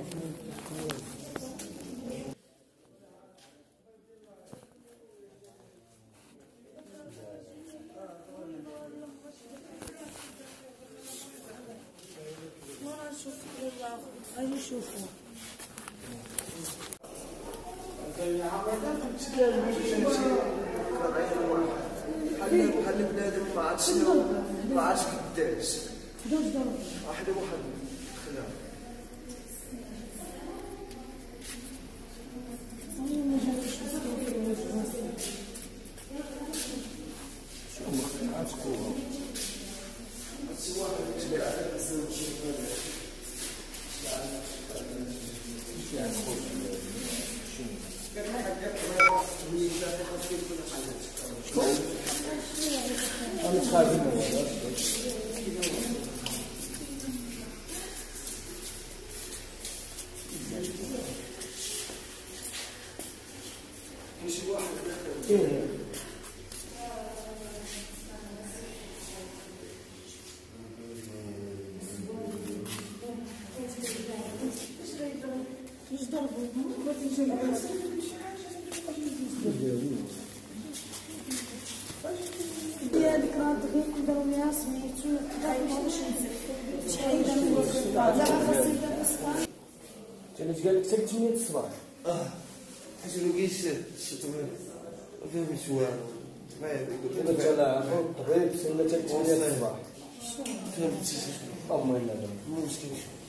غادي نشوفو. بحال بنادم ما عرفتش شنو ما عرفتش كيداز واحد خلا شو مختلعات كورة هادشي واحد كتبع على الانسان يعني خوف أنا تخاف منه ديالك راه غير نقدروا ليها سميتو شحال من دابا خاصك الصباح جالك قال لك حتى 8 الصباح حيت ما كاينش الشتوى ما فهمتش والو دابا حتى لا الطبيب سنة حتى 8 الصباح فهمتي اللهم الا المشكل